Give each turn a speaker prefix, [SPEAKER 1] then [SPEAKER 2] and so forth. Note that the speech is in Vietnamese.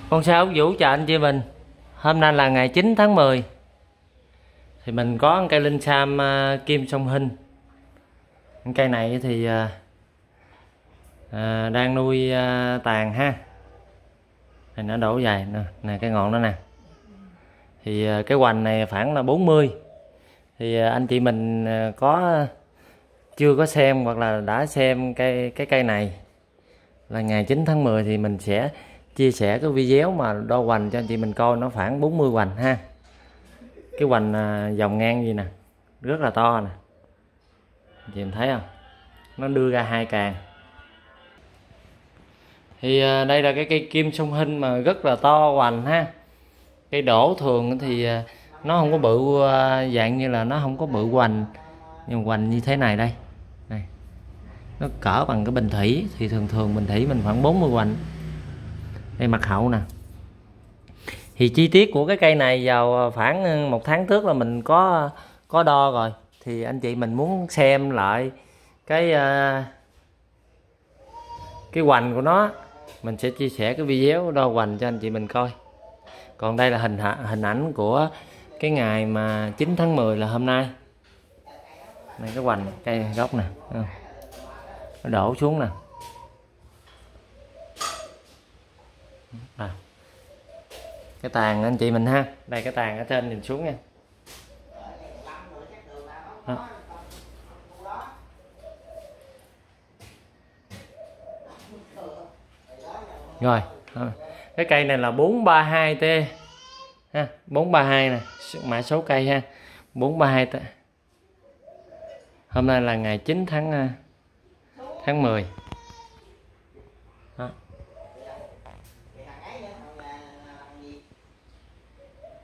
[SPEAKER 1] Bonsai Úc Vũ chào anh chị mình. Hôm nay là ngày 9 tháng 10. Thì mình có cây linh sam kim song hinh. Cây này thì đang nuôi tàn ha. Thì nó đổ dài nè, cái ngọn đó nè. Thì cái hoành này khoảng là 40. Thì anh chị mình có chưa có xem hoặc là đã xem cái cây này là ngày 9 tháng 10 thì mình sẽ chia sẻ cái video mà đo hoành cho anh chị mình coi, nó khoảng 40 hoành ha. Cái hoành dòng ngang gì nè, rất là to nè, anh chị mình thấy không, nó đưa ra hai càng. Thì đây là cái cây kim song hinh mà rất là to hoành ha. Cây đổ thường thì nó không có bự, dạng như là nó không có bự hoành, nhưng hoành như thế này đây này, nó cỡ bằng cái bình thủy. Thì thường bình thủy mình khoảng 40 hoành. Đây mặt hậu nè. Thì chi tiết của cái cây này vào khoảng 1 tháng trước là mình có đo rồi. Thì anh chị mình muốn xem lại cái hoành của nó, mình sẽ chia sẻ cái video đo hoành cho anh chị mình coi. Còn đây là hình ảnh của cái ngày mà 9 tháng 10 là hôm nay. Này cái hoành cây gốc nè, nó đổ xuống nè. Cái tàn anh chị mình ha, đây cái tàn ở trên nhìn xuống nha. Đó. Rồi, cái cây này là 432T ha, 432 nè, mã số cây ha, 432T. Hôm nay là ngày 9 tháng 10.